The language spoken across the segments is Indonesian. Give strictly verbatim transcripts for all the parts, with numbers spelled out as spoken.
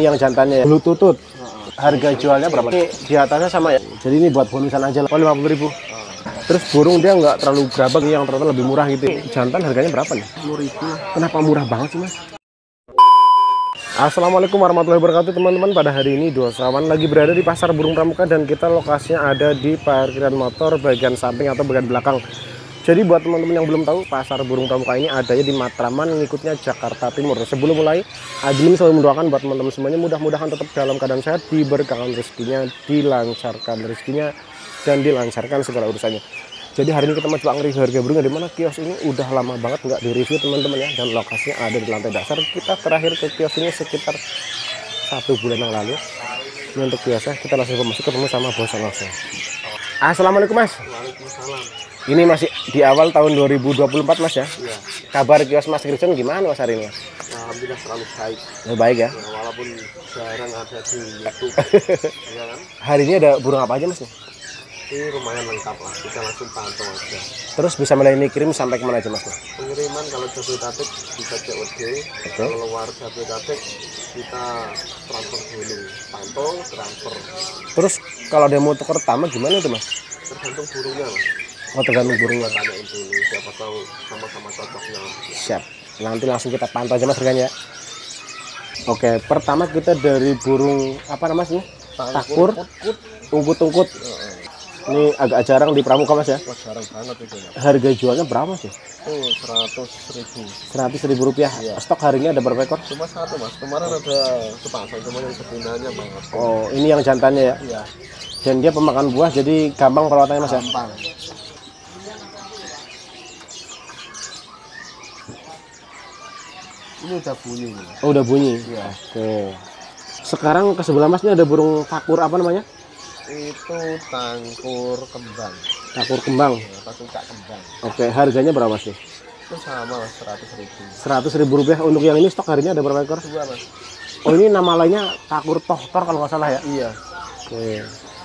yang jantannya ya. Bulu tutut. Harga jualnya berapa? Ini di atasnya sama ya. Jadi ini buat bonusan aja lah. Oh, lima puluh ribu. Terus burung dia nggak terlalu gerabak, yang ternyata lebih murah gitu. Jantan harganya berapa nih? sepuluh ribu. Kenapa murah banget sih, Mas? Assalamualaikum warahmatullahi wabarakatuh, teman-teman. Pada hari ini Dua Sawan lagi berada di Pasar Burung Pramuka dan kita lokasinya ada di parkiran motor bagian samping atau bagian belakang. Jadi buat teman-teman yang belum tahu, Pasar Burung Pramuka ini adanya di Matraman, ngikutnya Jakarta Timur. Sebelum mulai, admin selalu mendoakan buat teman-teman semuanya mudah-mudahan tetap dalam keadaan sehat, diberkahan rezekinya, dilancarkan rezekinya, dan dilancarkan segala urusannya. Jadi hari ini kita mau coba nge-review harga burung, di mana kios ini udah lama banget nggak di-review teman-teman ya, dan lokasinya ada di lantai dasar. Kita terakhir ke kios ini sekitar satu bulan yang lalu. Ini untuk kiosnya, kita langsung masuk ketemu sama bos langsung. Assalamualaikum, Mas. Waalaikumsalam. Ini masih di awal tahun dua ribu dua puluh empat, Mas ya? Iya. Kabar kios Mas Christian gimana, Mas, hari ini? Alhamdulillah selalu baik. Lebih baik ya? Ya, walaupun jarang ada di YouTube. Ya kan? Hari ini ada burung apa aja, Mas? Ini lumayan lengkap lah. Kita langsung pantau aja. Terus bisa melayani kirim sampai kemana aja, Mas? Pengiriman kalau Jabodetabek bisa C O D. Kalau luar Jabodetabek kita transfer dulu. Pantau, transfer. Terus kalau dia mau tukar tamak gimana tuh, Mas? Tergantung burungnya lah. Oh, tergantung burungnya. Kita tanyain dulu. Siapa tahu sama-sama cocoknya. Siap. Nanti langsung kita pantau aja, Mas, harganya. Oke, pertama kita dari burung apa namanya? Takur, ungkut-ungkut. Ini agak jarang di Pramuka, Mas ya? Wah, jarang banget itu ya. Harga jualnya berapa sih? Oh, seratus ribu. Seratus ribu rupiah. Iya. Stok hari ini ada berapa ekor? Cuma satu, Mas. Kemarin ada sepasang, cuma yang sebinanya banget. Oh, ini yang jantannya ya? Iya. Dan dia pemakan buah, jadi gampang perawatannya, Mas ya? Gampang. Ini udah bunyi. Oh, udah bunyi? Iya. Oke. Sekarang ke sebelah Mas ini ada burung takur apa namanya? Itu tangkur kembang. Takur kembang. Ya, pacucak kembang. Oke, harganya berapa sih? Itu sama, Mas, seratus ribu. Seratus ribu rupiah. Untuk yang ini stok harinya ada berapa ekor? Dua, Mas. Oh, ini nama lainnya takur tohtor kalau nggak salah ya? Iya. Oke.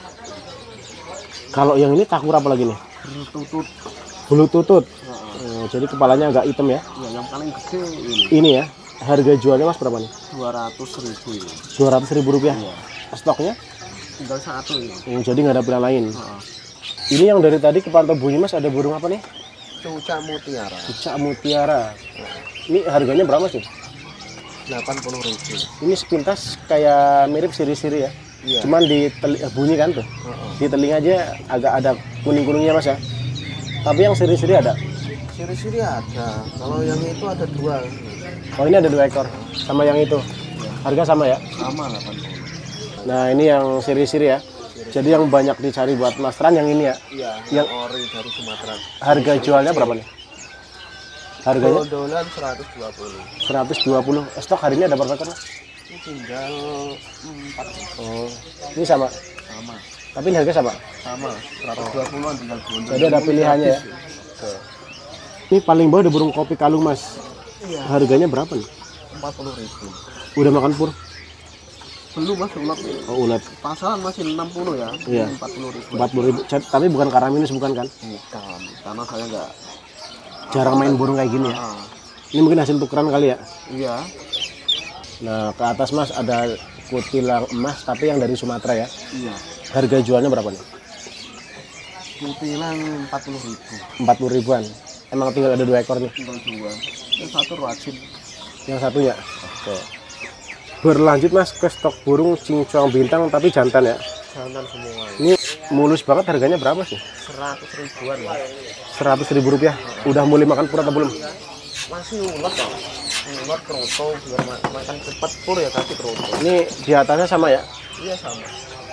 Kalau yang ini takur apa lagi nih? Tutut. Bulu tutut. Nah, Oh, jadi kepalanya agak hitam ya? ya, yang paling gede ini. Ini ya. Harga jualnya, Mas, berapa nih? Dua ratus ribu. Dua ratus ribu rupiah. Iya. Stoknya? Tinggal satu ini. Oh, jadi nggak ada pilihan lain. Nah, Ini yang dari tadi kepantau bunyi, Mas, ada burung apa nih? cucak mutiara. Cucak mutiara. Ini harganya berapa sih? Delapan puluh ribu. Ini sepintas kayak mirip siri-siri ya. Iya. Cuman di teli- bunyi kan tuh. Heeh. Di telinga aja agak ada kuning-kuningnya, Mas ya. Tapi yang siri-siri ada. Siri-siri ada. Kalau yang itu ada dua. Oh, ini ada dua ekor. Sama yang itu. Harga sama ya. Sama delapan puluh. Nah, ini yang siri-siri ya. Jadi yang banyak dicari buat Mas Tran yang ini ya. Iya, Yang yang ori dari Sumatera. harga jualnya berapa nih? Harganya Dolan seratus dua puluh. seratus dua puluh. Stok hari ini ada berapa ekor, Mas? Ini tinggal empat. Oh, ini sama. Sama. Tapi ini harga sama. Sama, seratus dua puluhan tinggal gondol. Jadi ada pilihannya ya. Oke. Ini paling bawah ada burung kopi kalung, Mas. Iya, Harganya berapa nih? empat puluh ribu. Udah makan pur? Belum, Mas, ulat. Oh, ulat. Pasaran masih enam puluh ya. Iya. empat puluh ribu. empat puluh ribu. Ca- Tapi bukan karena minus, bukan kan? Bukan, karena saya enggak. Jarang main burung kayak gini ya. Ah, Ini mungkin hasil tukeran kali ya. iya. Nah, ke atas, Mas, ada kutilang emas tapi yang dari Sumatera ya. Iya. Harga jualnya berapa nih? Kutilang empat puluh ribu. empat puluh ribuan. Emang tinggal ada dua ekor nih. Tinggal dua. Yang satu wajib. Yang satunya. Oke. Berlanjut, Mas, ke stok burung cincong bintang tapi jantan ya. Jangan semua. Ini mulus banget, harganya berapa sih? Seratus ribuan ya. Seratus ribu rupiah. Udah mulai makan pur atau belum? Masih ulat kok. Ulat keroto biar ma- makan cepat pur ya, kasih keroto. Ini di atasnya sama ya. Iya, sama.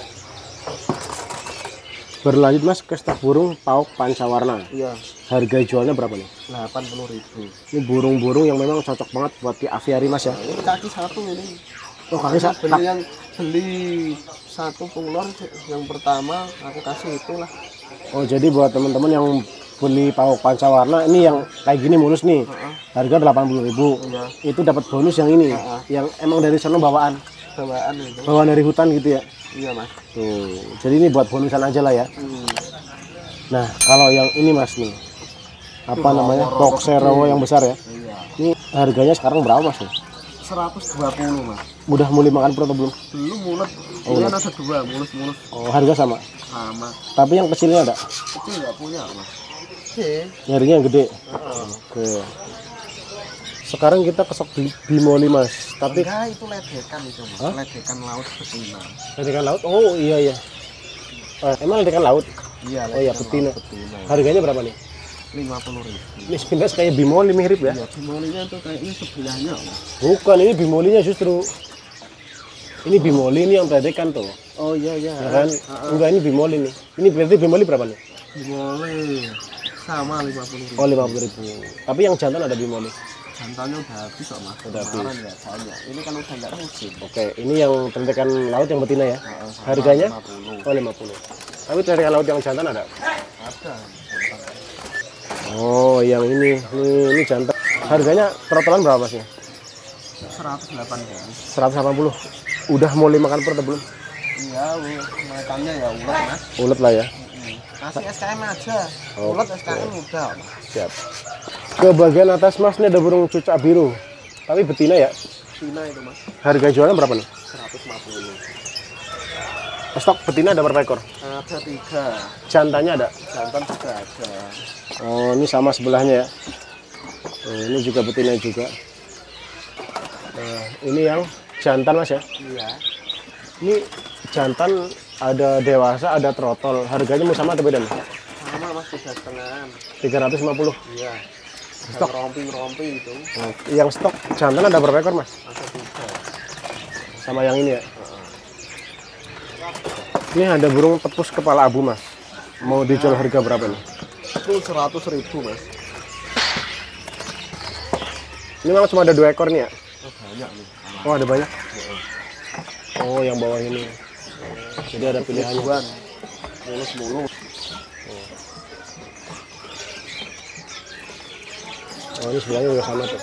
Berlanjut, Mas, ke stok burung pauk pancawarna. Iya, Harga jualnya berapa nih? delapan puluh ribu. Ini burung-burung yang memang cocok banget buat di aviari, Mas ya. Ini kaki satu ini. Oh, kaki sa- Beli yang beli satu pengelor yang pertama aku kasih itulah. Oh, jadi buat teman-teman yang beli pauk pancawarna ini yang kayak gini mulus nih. Heeh. Harga delapan puluh ribu. Iya. Itu dapat bonus yang ini. Heeh. Yang emang dari sana bawaan. Bawaan itu. Bawaan dari hutan gitu ya. Iya, Mas. Tuh. Jadi ini buat bonusan aja lah ya. Hmm. Nah, kalau yang ini, Mas nih. Apa Tuh, namanya? rawa-rawa Boxer rawa yang besar ya. Iya. Ini harganya sekarang berapa, Mas nih? seratus dua puluh mas. Udah mulai makan pur atau belum? Belum mulut. Oh, Ini mulut. ada dua mulus-mulus Oh, harga sama. sama. Tapi yang kecilnya ada. Kecil nggak punya mas. Oke. Nyarinya yang gede. Heeh. Oke. Sekarang kita kesok di Bimoli mas. Tapi Enggak, itu ledekan itu mas. Hah? Ledekan laut betina. ledekan laut. Oh iya iya. Eh, emang ledekan laut. Iya. Oh iya, ledekan betina. laut betina. Harganya berapa nih? Lima puluh ribu. Ini sepintas kayak Bimoli mirip ya? Iya, bimolinya tuh kayaknya sebelahnya mas. Bukan, ini Bimolinya justru. Ini Bimoli ini yang ledekan tuh. Oh iya iya. Ya kan? Heeh. Enggak, ini Bimoli nih. Ini berarti Bimoli berapa nih? Bimoli sama lima puluh ribu. Oh lima puluh ribu. Tapi yang jantan ada Bimoli. Jantannya udah habis kok mas. Udah habis. Kemarin ya banyak. Ini kan udah nggak musim. Oke, ini yang ledekan laut yang betina ya? Heeh, sama Harganya? lima puluh. Oh lima puluh. Tapi ledekan laut yang jantan ada? Ada. Oh, yang ini, ini, ini jantan. Harganya trotolan berapa masnya? seratus delapan belas. seratus delapan puluh. Udah mau makan pur atau belum? Iya, makannya ya ulet mas. Ulet lah ya. Kasih S K M aja. Oh, Ulet S K M udah. Siap. Ke bagian atas mas ini ada burung cucak biru. Tapi betina ya. Cina itu mas. Harga jualnya berapa nih? seratus lima puluh. Stok betina ada berapa ekor? Ada tiga. Jantannya ada? Jantan juga ada. Oh, ini sama sebelahnya ya. Oh, ini juga betina juga. Nah, ini yang jantan mas ya. Iya. Ini jantan ada dewasa, ada trotol. Harganya mau sama atau beda nih? Sama mas tiga setengah. tiga ratus lima puluh. Iya. Stok. Stok rompi-rompi itu. Oh, yang stok jantan ada berapa ekor mas? Ada tiga. Sama yang ini ya. Ini ada burung tepus kepala abu mas. Mau dijual harga berapa nih? Itu seratus ribu mas. Ini memang cuma ada dua ekor nih ya? Oh, banyak nih. Oh ada banyak. Oh yang bawah ini. Jadi ada pilihannya. Ribuan. Mulus-mulus. Oh ini sebelahnya juga sama tuh.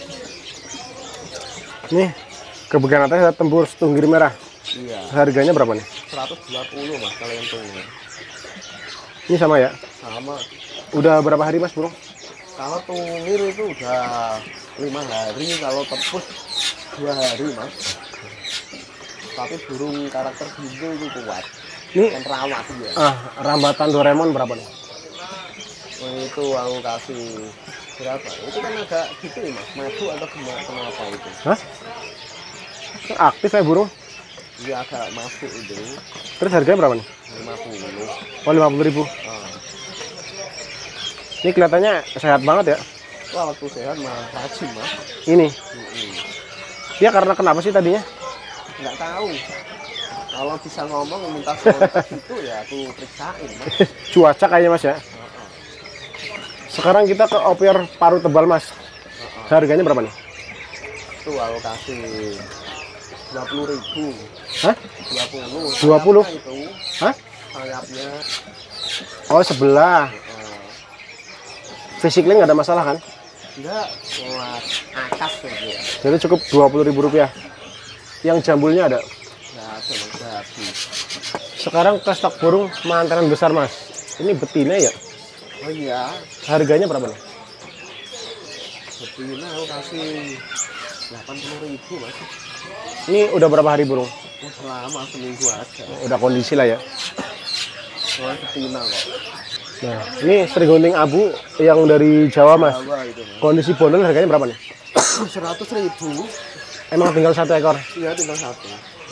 Nih ke bagian atas ada tembur tunggir merah. Iya. Harganya berapa nih? seratus dua puluh mas kalau yang tunggu. Ini sama ya? Sama. Udah berapa hari mas burung? Kalau tungir itu udah lima hari, kalau tepus dua hari mas. Tapi burung karakter biru itu kuat. Ini Dan rawat ya. ah rambatan Doraemon berapa nih? Oh, itu aku kasih berapa? Itu kan agak gitu ya mas. Madu atau gimana kenapa itu? Hah? Aktif ya burung? Dia agak masuk itu Terus harganya berapa nih? lima puluh. Oh lima puluh ribu. Ah. Ini kelihatannya sehat banget ya. Wah waktu sehat mah rajin mas. Ini. Mm-mm. Dia karena kenapa sih tadinya? Nggak tahu. Kalau bisa ngomong minta kontak itu ya aku periksain mas. Cuaca kayaknya mas ya. Sekarang kita ke opior paruh tebal mas. Harganya berapa nih? Itu aku kasih dua puluh ribu. Hah? dua puluh. dua puluh? Sayapnya itu Hah? sayapnya. Oh sebelah. eh, Fisiknya nggak ada masalah kan? enggak buat akas gitu ya. Jadi cukup dua puluh ribu rupiah. Yang jambulnya ada. Nggak ada mas, nggak habis. Sekarang ke stok burung mantanan besar mas. Ini betina ya. Oh iya, Harganya berapa nih? betina aku kasih delapan puluh ribu mas. Ini udah berapa hari burung? Oh, selama seminggu aja. Udah kondisi lah ya. Soalnya betina kok. Nah, ini serigunting abu yang dari Jawa mas. Jawa itu mas. Kondisi bondol harganya berapa nih? Seratus ribu. Emang tinggal satu ekor. Iya tinggal satu.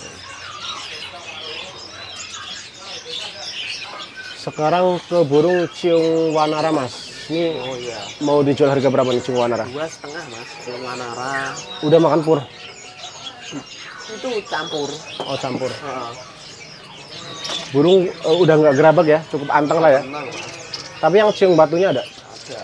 Sekarang ke burung ciung wanara mas. Ini Oh iya. mau dijual harga berapa nih ciung wanara? Dua setengah mas. Yang wanara Udah makan pur? itu campur. Oh campur. Heeh. Burung eh, udah nggak gerabak ya, cukup anteng lah ya. Tenang, Mas. Tapi yang ciung batunya ada. Ada.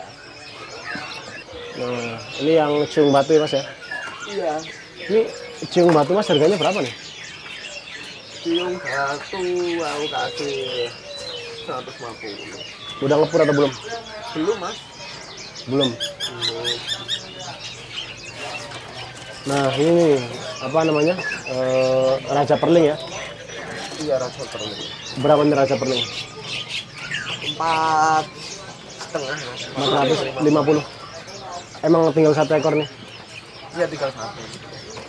Nah, ini yang ciung batu ya mas ya. Iya. Ini ciung batu mas harganya berapa nih? Cium batu aku kasih seratus lima puluh. Udah ngepur atau belum? Belum mas. Belum. Belum. Nah ini apa namanya Eh, Raja Perling ya. Iya rasa perlu. Berapa nih Raja Perling? Empat setengah mas. empat ratus lima puluh. Emang tinggal satu ekor nih. Iya tinggal satu.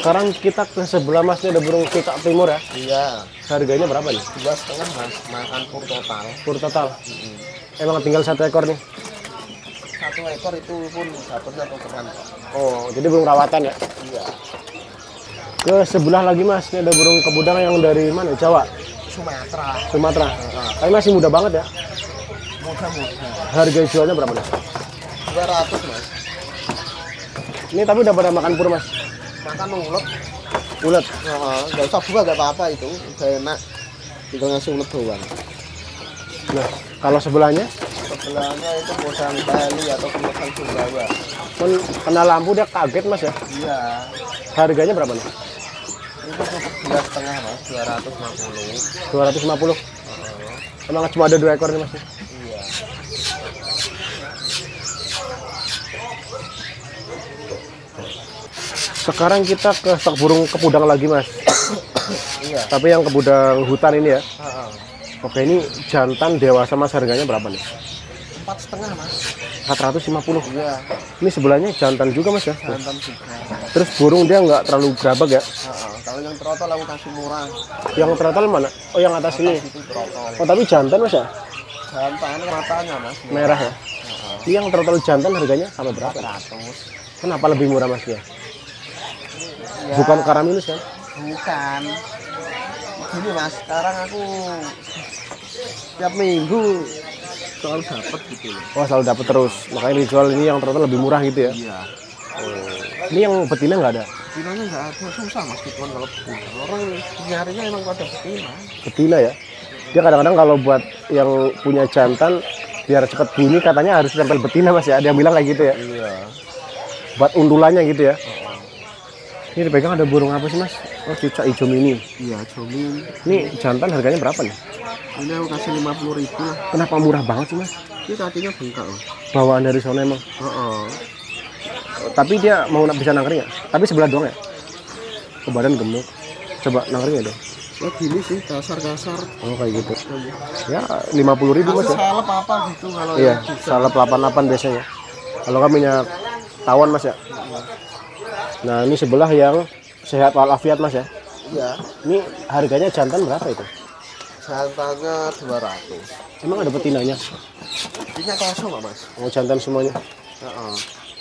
Sekarang kita ke sebelah mas, ini ada burung kikak timur ya. Iya. Harganya berapa nih? Dua setengah mas, makan pur total. Pur total. Mm-hmm. Emang tinggal satu ekor nih. Satu ekor itu pun dapatnya tukeran. Oh, jadi burung rawatan ya? Iya. Ke sebelah lagi mas, ini ada burung kebudang yang dari mana? Jawa? Sumatera. Sumatera. Nah, Tapi masih muda banget ya. mudah-mudah. Harga jualnya berapa nih? Dua ratus mas. Ini tapi udah pada makan pur mas. Makan ulet. Ulet. Nah, nggak usah buah nggak apa-apa itu, udah enak. Tinggal ngasih ulet doang. Nah, kalau sebelahnya? Sebelahnya itu bosan Bali atau bosan Sumbawa. Kan kena lampu dia kaget mas ya. Iya. Harganya berapa nih? Itu dua setengah mas, dua ratus lima puluh. dua ratus lima puluh. Emang cuma ada dua ekor nih mas? Iya. Sekarang kita ke stok burung kepudang lagi mas. Iya. Tapi yang kepudang hutan ini ya. Heeh. Oke, ini jantan dewasa mas, harganya berapa nih? Empat setengah mas. empat ratus lima puluh. Iya. Ini sebelahnya jantan juga mas ya. Jantan juga. Terus burung dia nggak terlalu gerabag ya. Heeh. Kalau yang trotol aku kasih murah. Yang trotol mana? Oh yang atas ini. Itu trotol. Oh tapi jantan mas ya. Jantan matanya mas. Merah ya. Heeh. Ini yang trotol jantan harganya sama berapa? empat ratus. Kenapa lebih murah mas ya? Ya, Bukan karaminus kan? bukan. Gini mas, sekarang aku tiap minggu soal dapat gitu loh. Oh selalu dapat terus. Makanya dijual ini yang trotol lebih murah gitu ya. Iya. Ini yang betina nggak ada? Betinanya nggak ada, susah mas gitu kalau betina. Orang nyarinya emang pada betina. Betina ya. Dia kadang-kadang kalau buat yang punya jantan biar cepat bunyi katanya harus tempel betina mas ya. Ada yang bilang kayak gitu ya. Iya. Buat undulannya gitu ya. Ini dipegang ada burung apa sih mas? Oh cucak hijau mini. Iya, jomin. Ini jantan harganya berapa nih? Ini aku kasih lima puluh ribu lah. Kenapa murah banget sih mas? Ini kakinya bengkak loh. Bawaan dari sana emang. Heeh. Tapi dia mau bisa nangkring ya? Tapi sebelah doang ya? Ke badan gemuk. Coba nangkring ya dong. Ya gini sih, kasar-kasar. Oh kayak gitu. Ya lima puluh ribu mas Aku ya? salep apa gitu kalau Iya, yang bisa. salep delapan puluh delapan biasanya. Kalau kan minyak tawon mas ya? Nah ini sebelah yang sehat walafiat mas ya? Iya. Ini harganya jantan berapa itu? Jantannya dua ratus. Emang ada betinanya? Ini kosong nggak mas? Oh jantan semuanya. Heeh.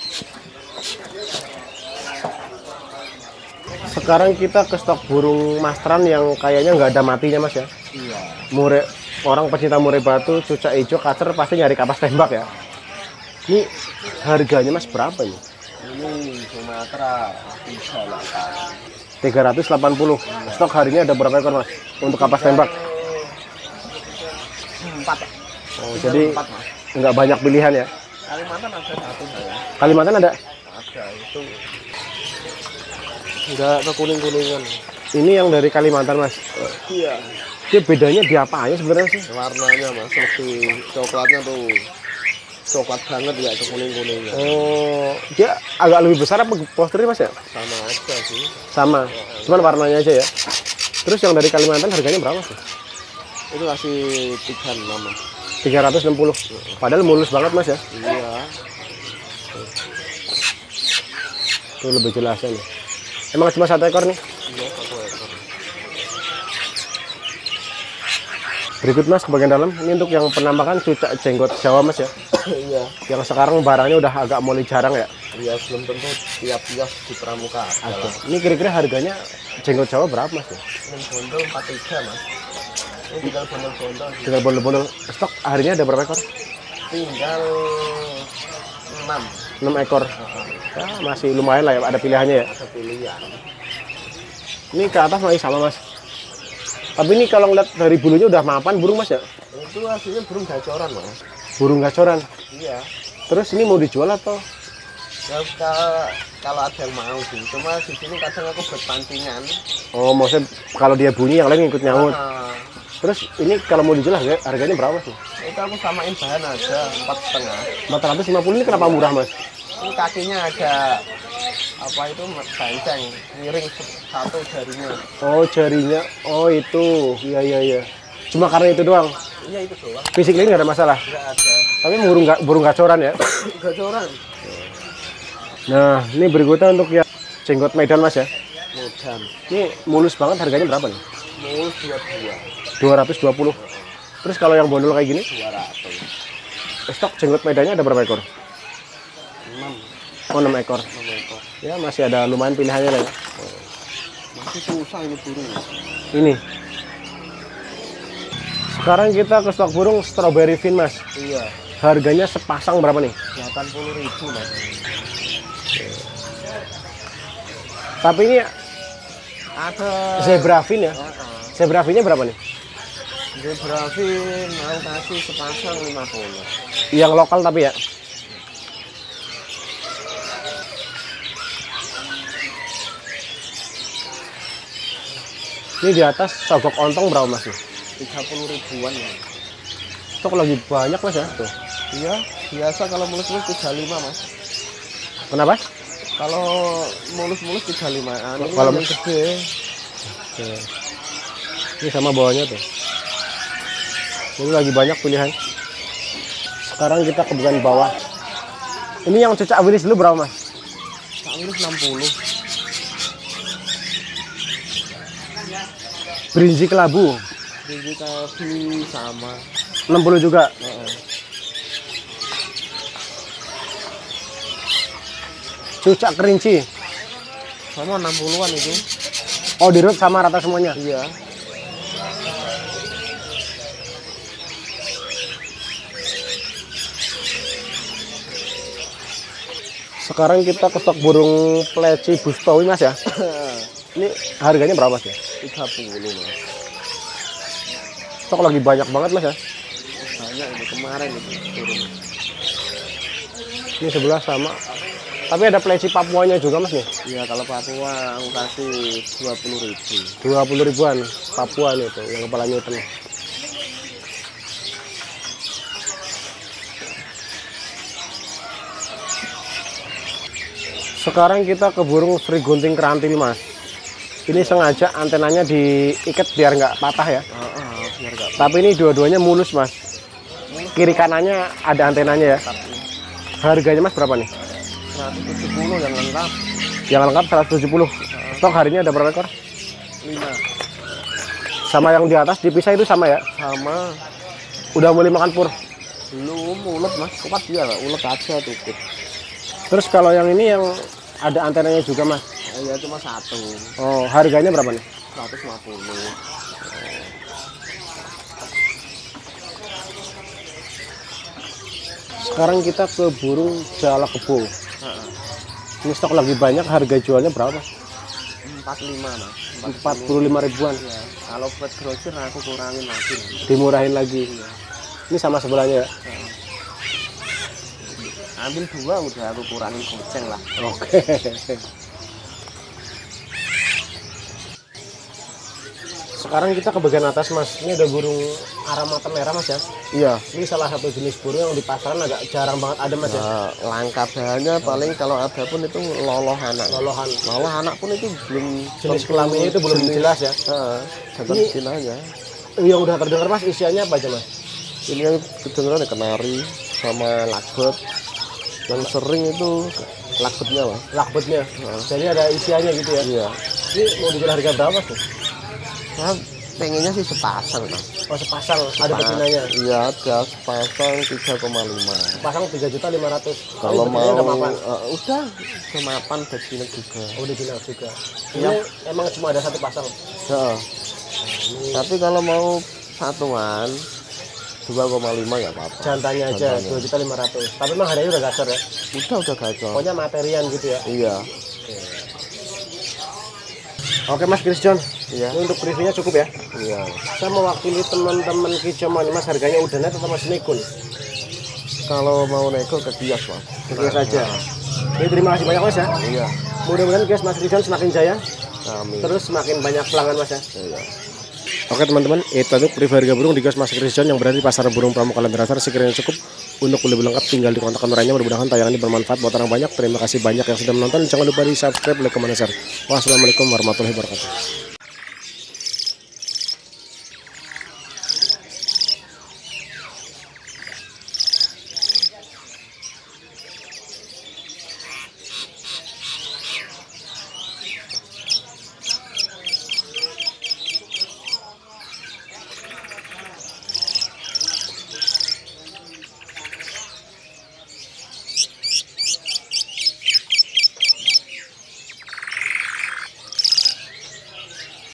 Sekarang kita ke stok burung mastran yang kayaknya nggak ada matinya mas ya? Iya. Mure, orang pecinta murai batu, cucak hijau, kacer pasti nyari kapas tembak ya? Ini harganya mas berapa ini? Ini Sumatera tiga ratus delapan puluh. Stok harinya ada berapa ekor mas? Untuk kapas tembak? empat. Oh, jadi empat mas. nggak banyak pilihan ya? Kalimantan ada satu saya. Kalimantan ada? Ada itu. Nggak ke kuning-kuningan. Ini yang dari Kalimantan mas. Iya. Dia bedanya di apa aja sebenarnya sih? Warnanya mas lebih coklatnya tuh coklat banget ya ke kuning kuningnya. Oh, dia agak lebih besar apa posturnya mas ya? Sama aja sih. Sama, cuman warnanya aja ya. Terus yang dari Kalimantan harganya berapa sih? Itu kasih tiga enam. tiga ratus enam puluh. Padahal mulus banget mas ya. Iya. Itu lebih jelasnya nih. Emang cuma satu ekor nih? Iya satu ekor. Berikut mas ke bagian dalam. Ini untuk yang penampakan cucak jenggot Jawa mas ya. Iya. Yang sekarang barangnya udah agak mulai jarang ya. Iya belum tentu tiap-tiap di pramuka ada lah. Ini kira-kira harganya jenggot Jawa berapa mas ya? Ini bondol empat tiga mas. Ini tinggal bondol-bondol. Tinggal bondol-bondol. Stok harinya ada berapa ekor? Tinggal enam. enam ekor. Ya, masih lumayan lah ya, ada pilihannya ya. Ada pilihan. Ini ke atas masih sama mas. Tapi ini kalau ngeliat dari bulunya udah mapan burung mas ya? Itu hasilnya burung gacoran mas. Burung gacoran. Iya. Terus ini mau dijual atau? Ya kalau, kalau ada yang mau sih. Cuma di sini kadang aku buat pancingan. Oh maksudnya kalau dia bunyi yang lain ikut nyaut. Nah, Terus ini kalau mau dijual harga- harganya berapa sih? itu aku samain bahan aja empat setengah. empat ratus lima puluh ini kenapa murah mas? Ini kakinya ada apa itu banceng miring satu jarinya. Oh jarinya, oh itu, iya iya iya. Cuma karena itu doang. Iya itu doang. Fisik lain nggak ada masalah. Nggak ada. Tapi burung ga- burung gacoran ya. Gacoran. Nah ini berikutnya untuk ya jenggot Medan mas ya. Medan. Ini mulus banget, harganya berapa nih? Mulus dua puluh dua. dua ratus dua puluh. Terus kalau yang bondol kayak gini, dua ratus. stok jenggot Medannya ada berapa ekor? enam. Oh, enam ekor. enam ekor. Ya, masih ada lumayan pilihannya lah ya. Masih susah ini burung. Ini. Sekarang kita ke stok burung strawberry fin, Mas. Iya. Harganya sepasang berapa nih? delapan puluh ribu, Mas. Tapi ini Ada zebra fin ya. Uh -uh. Zebra finnya berapa nih? Zebra fin mau kasih sepasang lima puluh. Yang lokal tapi ya. Ini di atas sogok ontong berapa, Mas? tiga puluh ribuan ya. Stok lagi banyak, Mas ya. Tuh. Iya, biasa kalau mulus-mulus tiga puluh lima, Mas. Kenapa? Kalau mulus-mulus tiga puluh lima. Anu Kalau yang gede. Oke. Ini sama bawahnya tuh. Ini lagi banyak pilihan. Sekarang kita ke bagian bawah. Ini yang cocok awilis dulu berapa, Mas? Tak mulus enam puluh. Berinji kelabu Tinggi kaki sama. enam puluh juga. Heeh. Cucak kerinci. Sama enam puluhan itu. Oh, di root sama rata semuanya. Iya. Sekarang kita ke stok burung pleci bustowi, Mas ya. Ini harganya berapa, Mas ya? tiga puluh, Mas. Stok lagi banyak banget, Mas ya. Banyak ini kemarin itu turun. Ini sebelah sama. Tapi ada pleci Papuanya juga, Mas nih. Iya, kalau Papua aku kasih dua puluh ribu. dua puluh ribuan Papua nih tuh, yang kepalanya hitam. Sekarang kita ke burung Sri Gunting Kerantil, Mas. Ini sengaja antenanya diikat biar nggak patah ya. Heeh, biar enggak Tapi ini dua-duanya mulus, Mas. Kiri kanannya ada antenanya ya. tapi Harganya, Mas, berapa nih? seratus tujuh puluh yang lengkap. Yang lengkap seratus tujuh puluh. Stok hari ini ada berapa ekor? lima. Sama yang di atas dipisah itu sama ya? Sama Udah mulai makan pur. belum ulet, Mas. Kuat dia lah, ulet aja cukup. Terus kalau yang ini yang ada antenanya juga, Mas. Iya, cuma satu. Oh, harganya berapa nih? seratus lima puluh. Sekarang kita ke burung jalak kebo. Heeh. Ini stok lagi banyak, harga jualnya berapa? empat puluh lima, Mas. empat puluh lima ribuan. Ya, kalau buat grosir aku kurangin lagi. Dimurahin lagi. Iya. Ini sama sebelahnya ya? Heeh. Ambil dua udah aku kurangin goceng lah. Oke. Sekarang kita ke bagian atas, Mas. Ini ada burung aramata merah, Mas ya. Iya. Ini salah satu jenis burung yang di pasaran agak jarang banget ada, Mas ya. Nah, langka bahannya paling kalau ada pun itu loloh anak. Lolohan. Loloh anak pun itu belum Jenis kelaminnya itu belum jenis. jelas ya. Heeh, jantan Ini- betina aja. Yang udah terdengar, Mas, isiannya apa aja, Mas? Ini yang kedengeran ya kenari sama lagbet. Yang sering itu lagbetnya, Mas. Lakbetnya. Jadi ada isiannya gitu ya. Iya. Ini mau dijual harga berapa tuh? Saya pengennya sih sepasang, Mas. Oh, sepasang ada betinanya. Iya, ada sepasang tiga koma lima. Pasang tiga juta lima ratus. Kalau mau udah mapan. eh, udah udah mapan betina juga. Oh, udah bilang juga. Ini Iya. emang cuma ada satu pasang. Heeh. Tapi kalau mau satuan dua koma lima ya apa-apa. Jantannya aja Jantannya. dua juta lima ratus. Tapi emang harganya udah gacor ya. Udah udah gacor. Pokoknya materian gitu ya. Iya. Oke, Mas Christian. Iya. Ini untuk reviewnya cukup ya. Iya. Saya mewakili teman-teman Kijamon, Mas, harganya udah net atau masih nekun? Kalau mau nego ke kios, Mas. Oke saja. Jadi terima kasih banyak, Mas ya. Iya. Mudah-mudahan kios Mas Christian semakin jaya, Amin. terus semakin banyak pelanggan, Mas ya. Iya. Oke teman-teman, itu untuk review harga burung di kios Mas Christian yang berada di pasar burung Pramuka Lembaran. Sekiranya cukup untuk lebih lengkap tinggal di kontak kameranya. Mudah-mudahan tayangan ini bermanfaat buat orang banyak. Terima kasih banyak yang sudah menonton. Jangan lupa di subscribe, like, comment, share. Wassalamualaikum warahmatullahi wabarakatuh.